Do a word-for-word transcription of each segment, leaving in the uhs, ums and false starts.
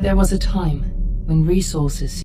There was a time when resources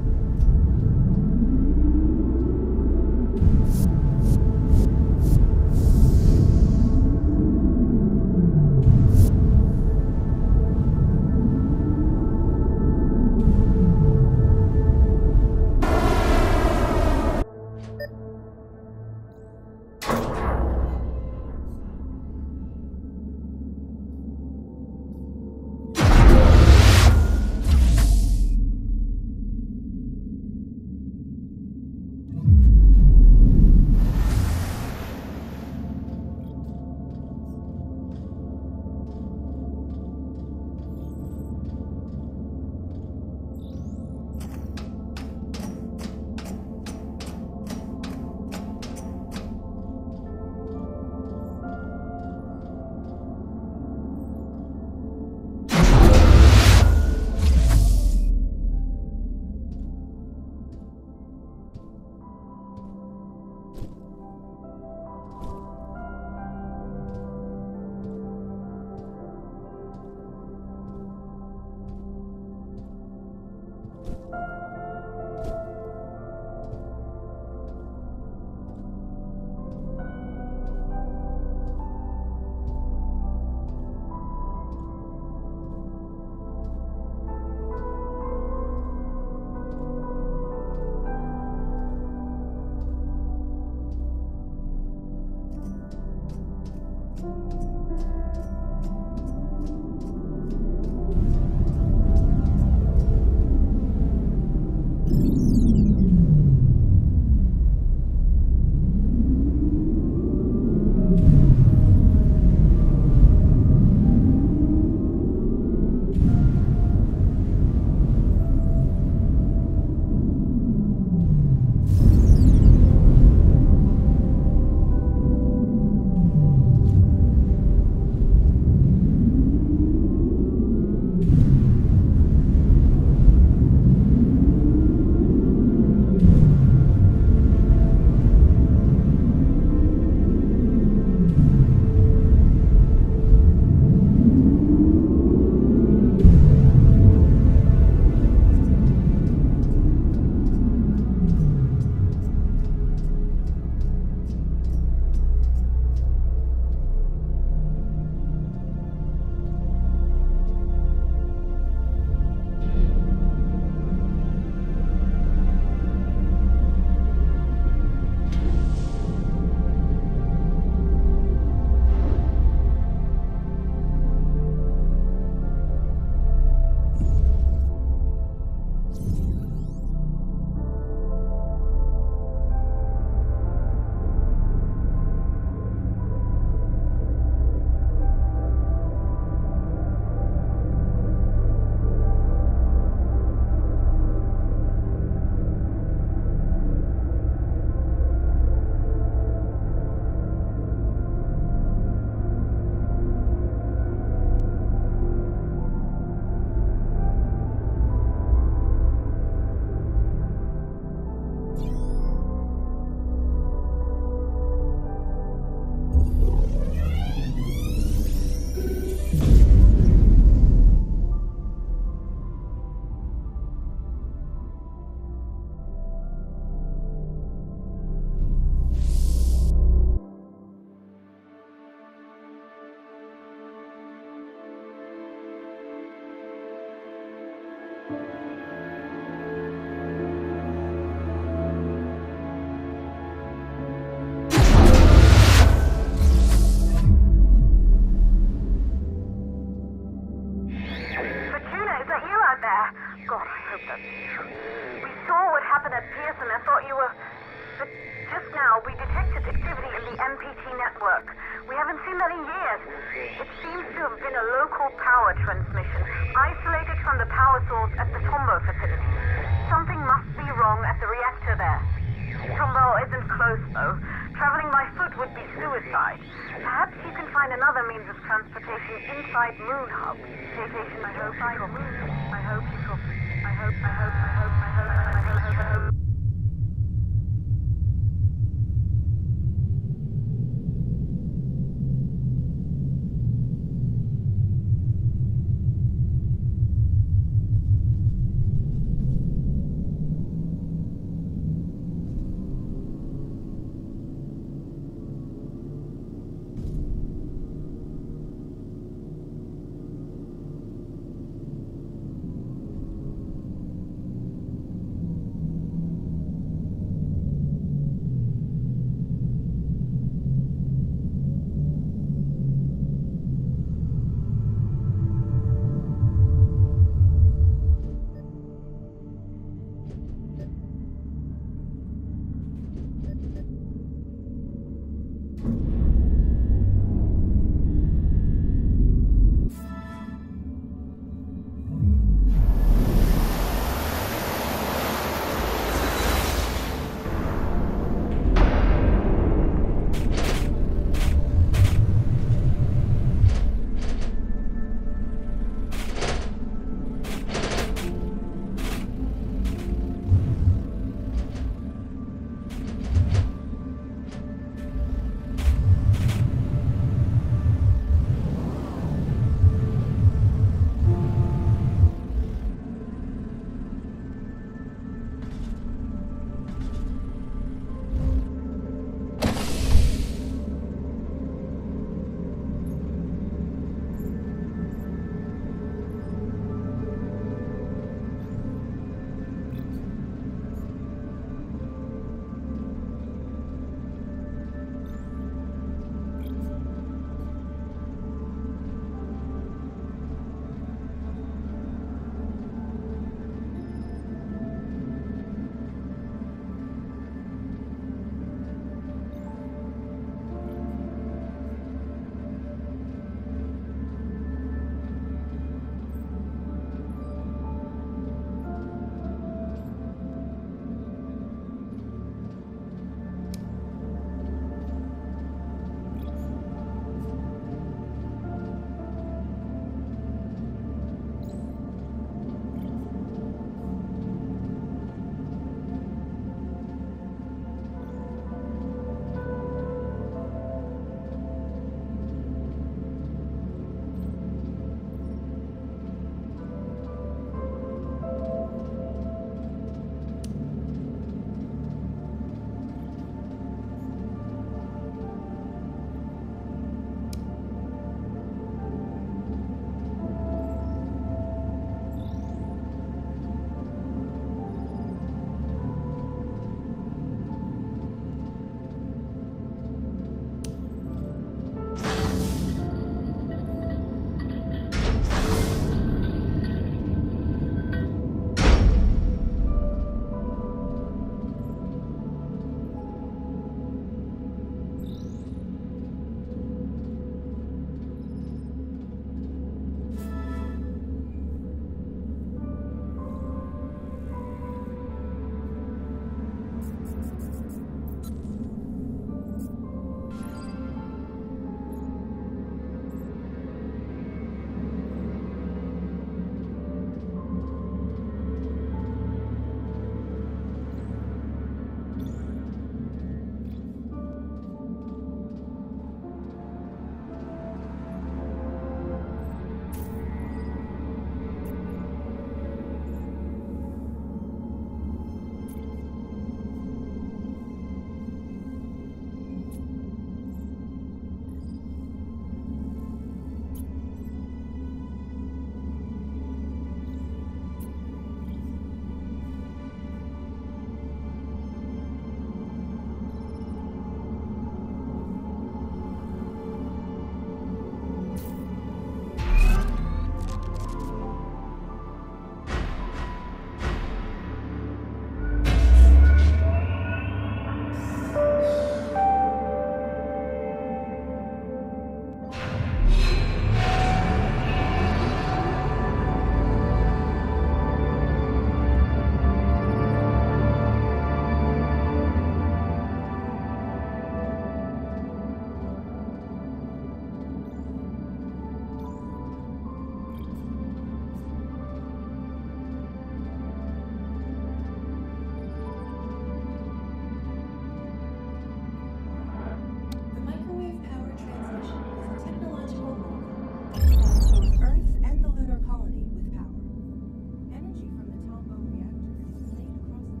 lunar colony with power. Energy from the Tombo reactor is relayed across the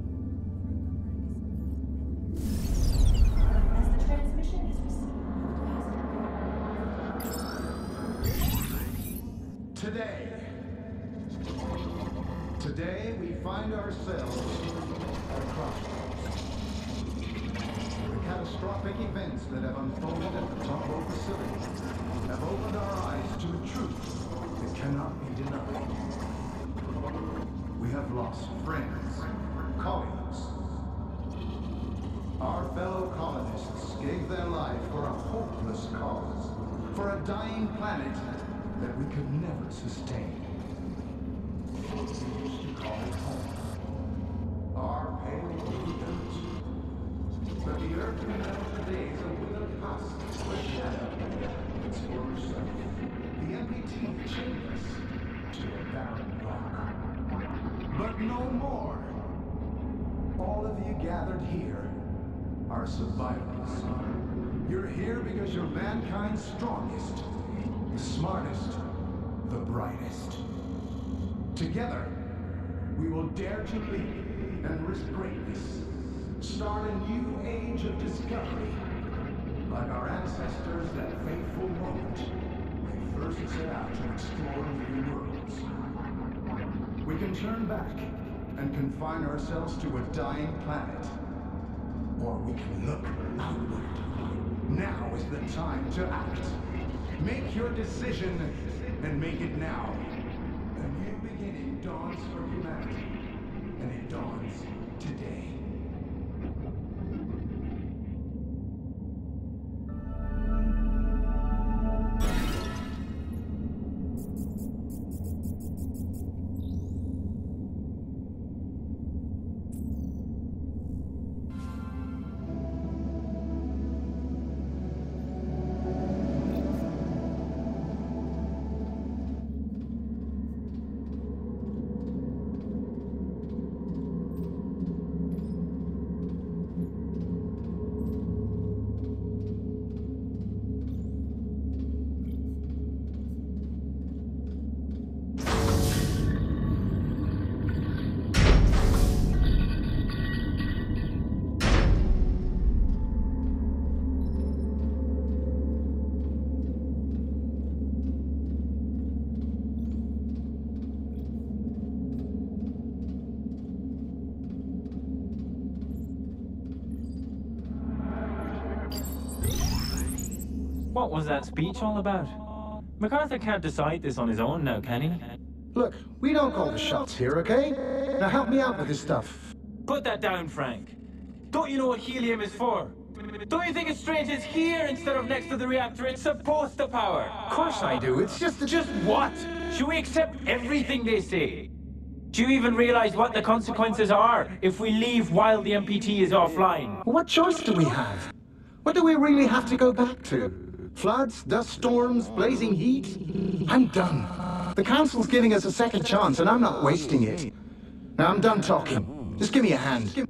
frontier through Copernicus. As the transmission is received, Today, today we find ourselves at a crossroads. The catastrophic events that have unfolded at the Tombo facility have opened our eyes to a truth that cannot be denied. We have lost friends, colleagues. Our fellow colonists gave their life for a hopeless cause, for a dying planet that we could never sustain. We used to call it home. Our pale blue village. But the earth remembers the days of withered husk, the shadow of its former self. The M P T chained us to a barren rock. But no more. All of you gathered here are survivors. You're here because you're mankind's strongest, the smartest, the brightest. Together, we will dare to lead and risk greatness. Start a new age of discovery. Like our ancestors that fateful moment they first set out to explore new worlds. We can turn back and confine ourselves to a dying planet. Or we can look outward. Now is the time to act. Make your decision and make it now. A new beginning dawns for humanity, and it dawns today. What was that speech all about? MacArthur can't decide this on his own now, can he? Look, we don't call the shots here, okay? Now help me out with this stuff. Put that down, Frank. Don't you know what helium is for? Don't you think it's strange it's here instead of next to the reactor it's supposed to power? Of course I do, it's just that... Just what? Should we accept everything they say? Do you even realize what the consequences are if we leave while the M P T is offline? What choice do we have? What do we really have to go back to? Floods, dust storms, blazing heat? I'm done. The Council's giving us a second chance, and I'm not wasting it. Now I'm done talking. Just give me a hand.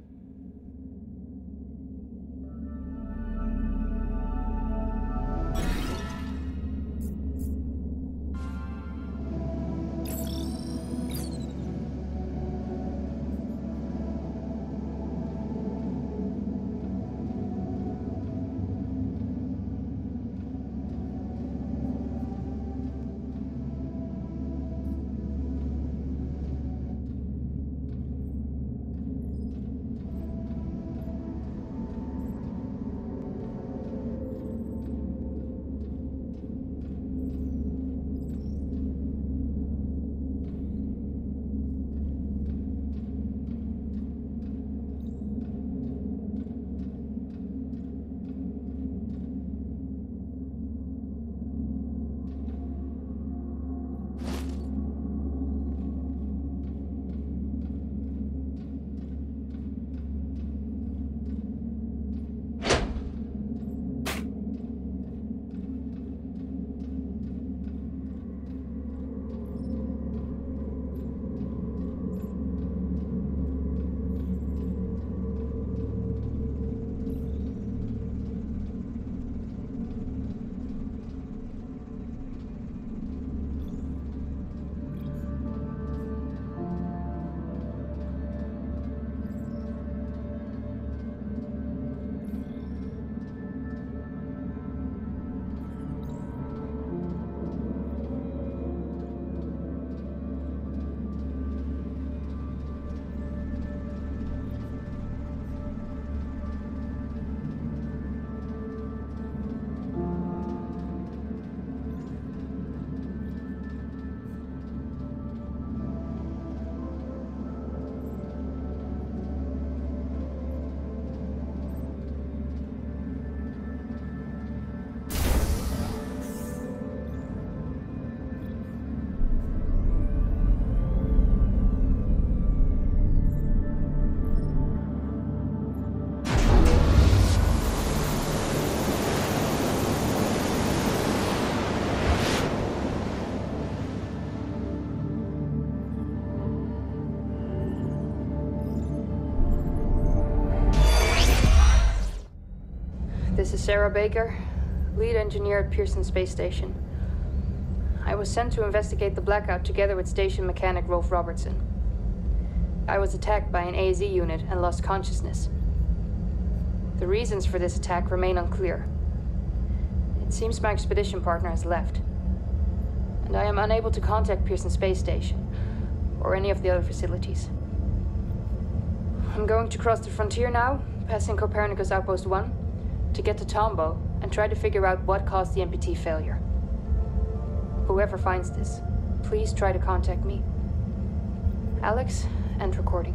Sarah Baker, lead engineer at Pearson Space Station. I was sent to investigate the blackout together with station mechanic Rolf Robertson. I was attacked by an A Z unit and lost consciousness. The reasons for this attack remain unclear. It seems my expedition partner has left, and I am unable to contact Pearson Space Station or any of the other facilities. I'm going to cross the frontier now, passing Copernicus Outpost one, to get to Tombo and try to figure out what caused the M P T failure. Whoever finds this, please try to contact me. Alex, end recording.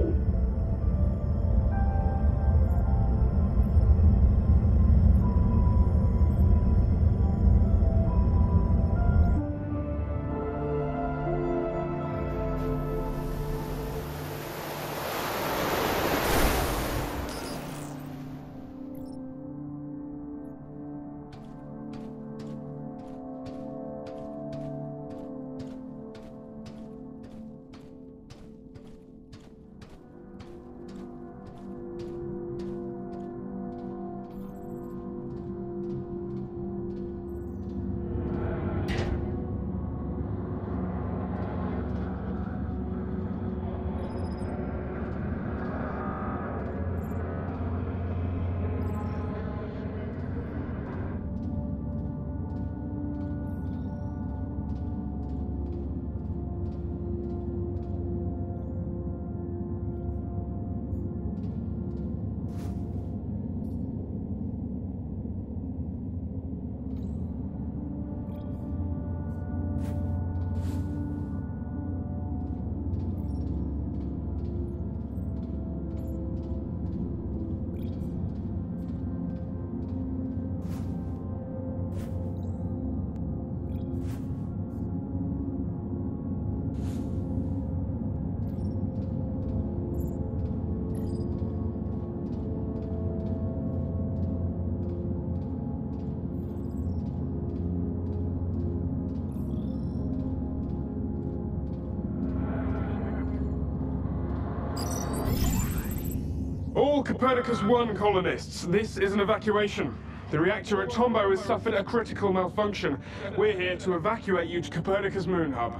All Copernicus one colonists, this is an evacuation. The reactor at Tombo has suffered a critical malfunction. We're here to evacuate you to Copernicus Moon Hub.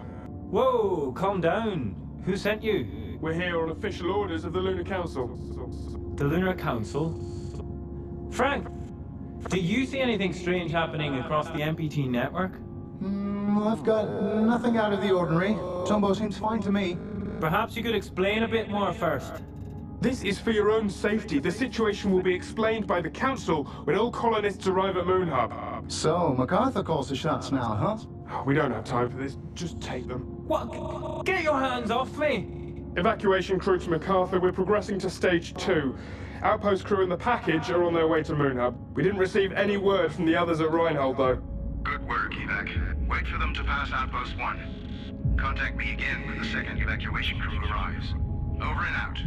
Whoa, calm down. Who sent you? We're here on official orders of the Lunar Council. The Lunar Council? Frank, do you see anything strange happening across the M P T network? Mm, I've got nothing out of the ordinary. Tombo seems fine to me. Perhaps you could explain a bit more first. This is for your own safety. The situation will be explained by the Council when all colonists arrive at Moon Hub. So, MacArthur calls the shots now, huh? We don't have time for this. Just take them. What? Get your hands off me! Evacuation crew to MacArthur. We're progressing to stage two. Outpost crew and the package are on their way to Moon Hub. We didn't receive any word from the others at Reinhold, though. Good work, Evac. Wait for them to pass Outpost one. Contact me again when the second evacuation crew arrives. Over and out.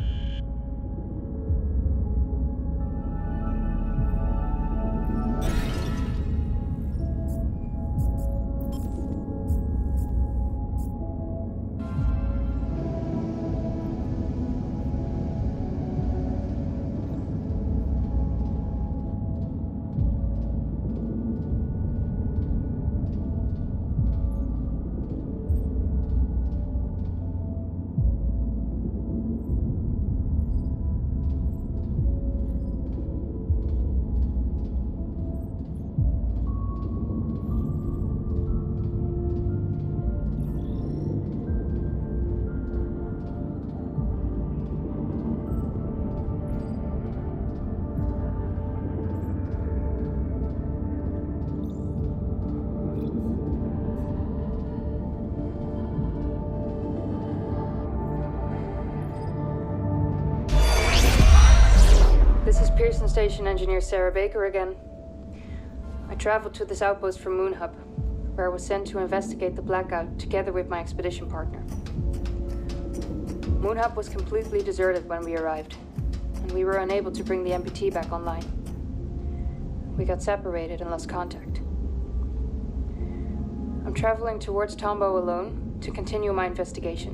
Pearson Station engineer Sarah Baker again. I traveled to this outpost from Moon Hub, where I was sent to investigate the blackout together with my expedition partner. Moon Hub was completely deserted when we arrived, and we were unable to bring the M P T back online. We got separated and lost contact. I'm traveling towards Tombo alone to continue my investigation.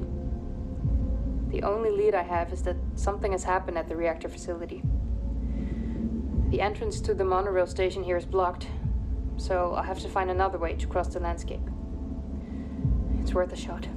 The only lead I have is that something has happened at the reactor facility. The entrance to the monorail station here is blocked, so I'll have to find another way to cross the landscape. It's worth a shot.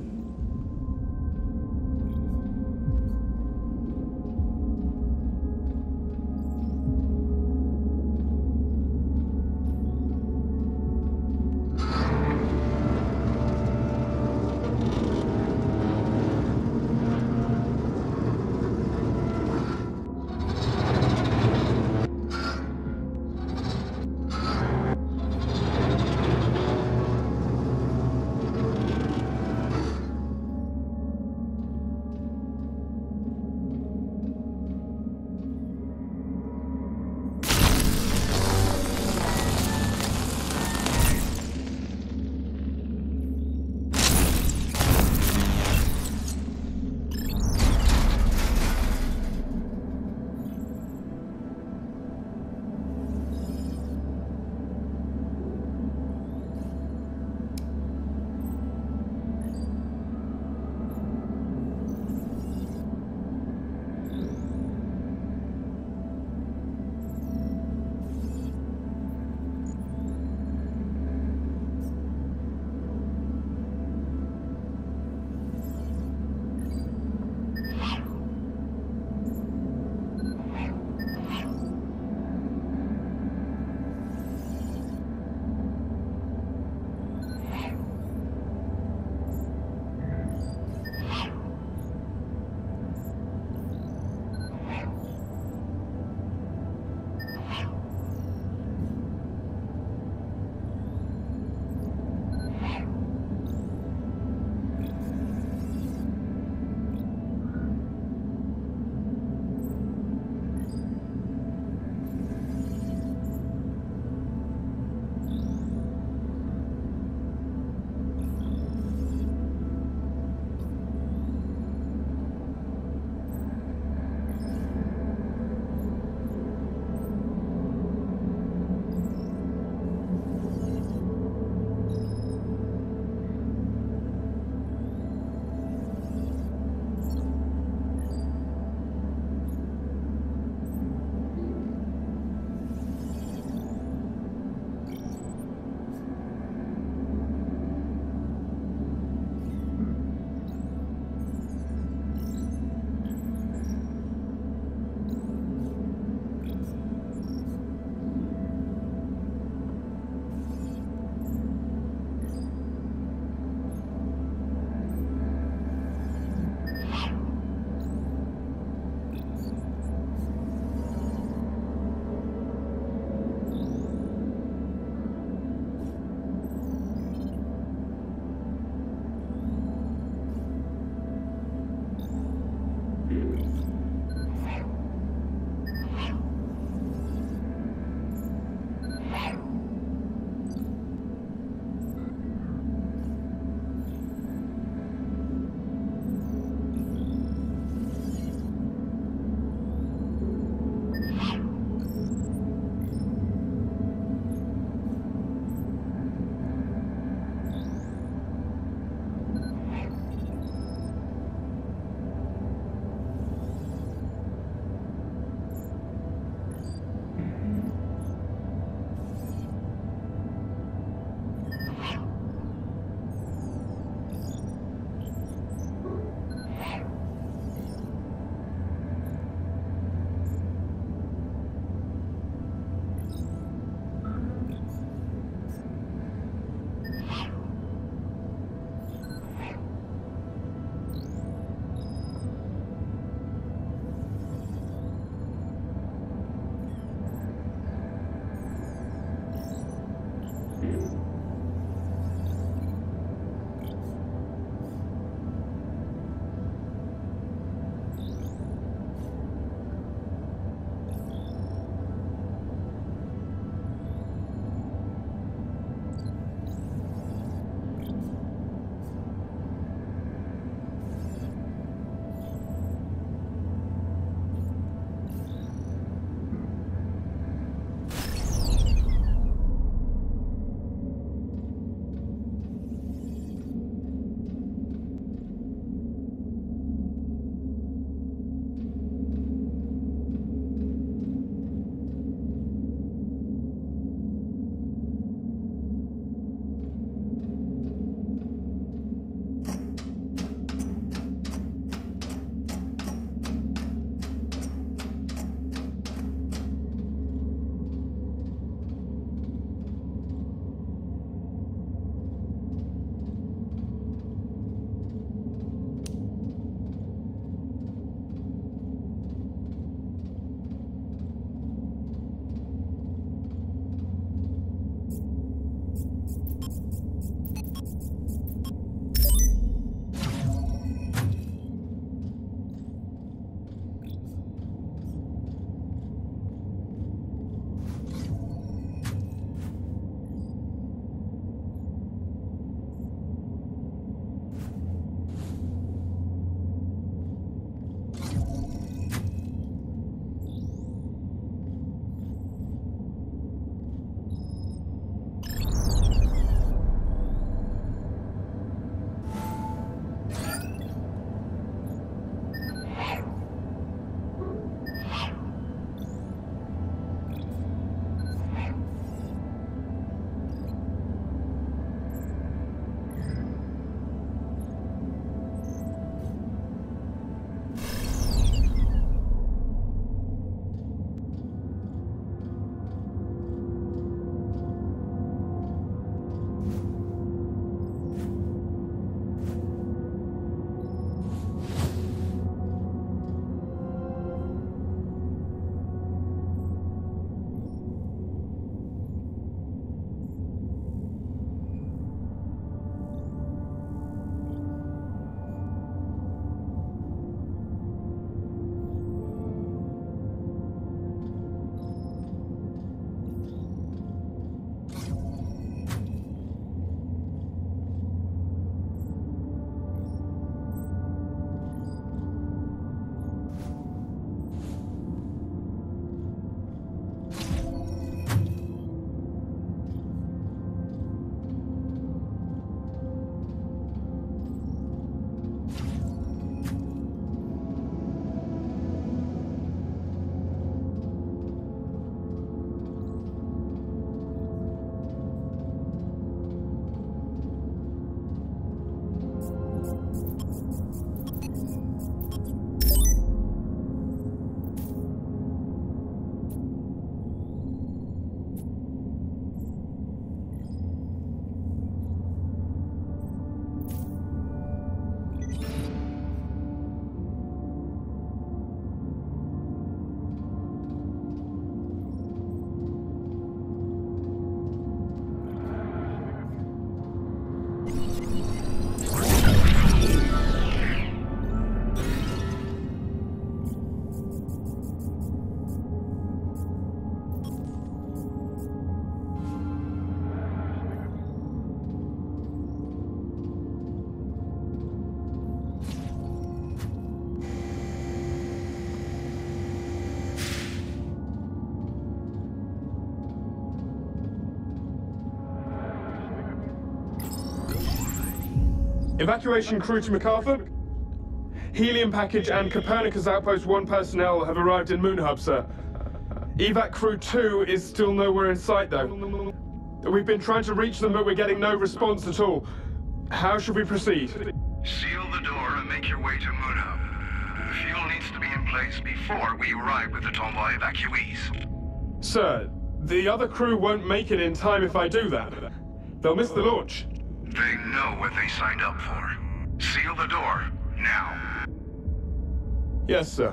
Evacuation crew to MacArthur. Helium package and Copernicus Outpost one personnel have arrived in Moon Hub, sir. Evac crew two is still nowhere in sight, though. We've been trying to reach them, but we're getting no response at all. How should we proceed? Seal the door and make your way to Moon Hub. The fuel needs to be in place before we arrive with the Tomboy evacuees. Sir, the other crew won't make it in time if I do that. They'll miss the launch. They know what they signed up for. Seal the door, now. Yes, sir.